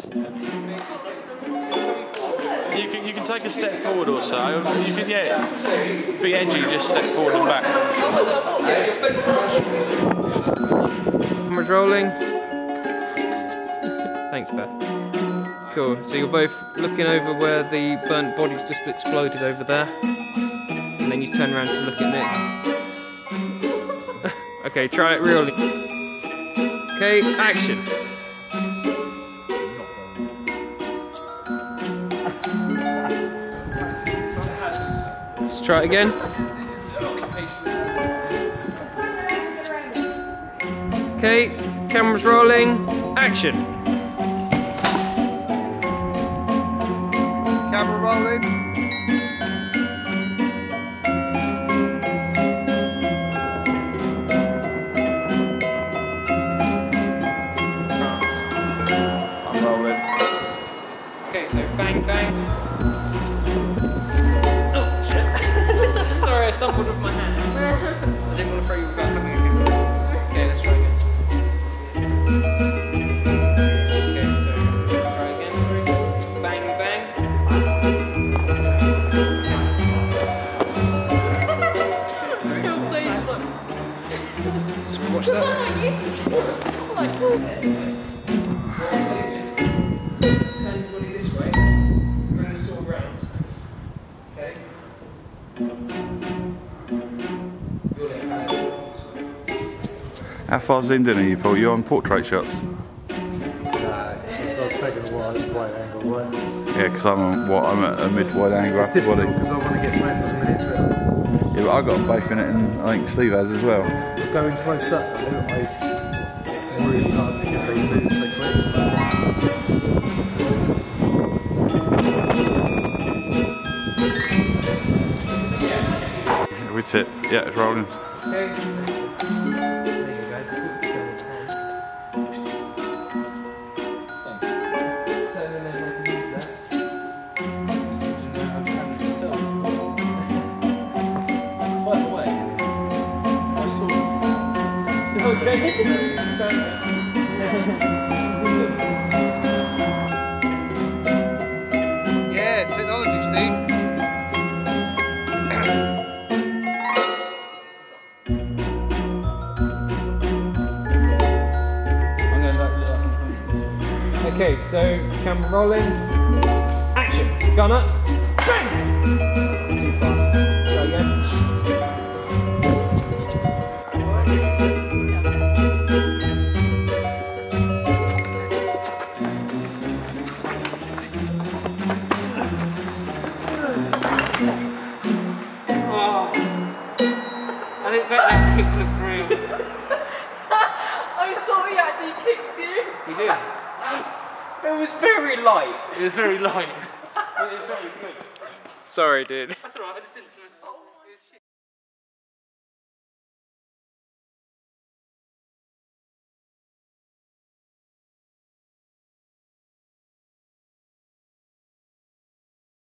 You can take a step forward or so. You can, yeah, be edgy, just step forward and back. Camera's rolling. Thanks, Beth. Cool, so you're both looking over where the burnt body's just exploded over there. And then you turn around to look at Nick. Okay, try it really. Okay, action. Let's try it again. Okay, camera's rolling. Action. Camera rolling. I'm rolling. Okay, so bang, bang. Oh, shit. Sorry, I stumbled with my hand. I didn't want to throw you without having a good time. Okay, let's try again. Okay, so try again, sorry. Bang, bang. Watch that. Turn his body this way. Bring the sword round. Okay. How far zoomed in are you, Paul? You on portrait shots? I've taken a wide angle one. Yeah, because I'm at a mid-wide angle after body. Because I want to get both of them in it, but Yeah, but I got both in it, and I think Steve has as well. going close up, I really hard because they move so quick. We tip. Yeah, it's rolling. Okay. Yeah, technology, Steve. Okay, so camera rolling. Action. Gun up. Bang. Too fast. Go again. I didn't bet that kick looked real. I thought he actually kicked you. He did. It was very light. It was very light. It was very good. Sorry, dude. That's alright, I just didn't.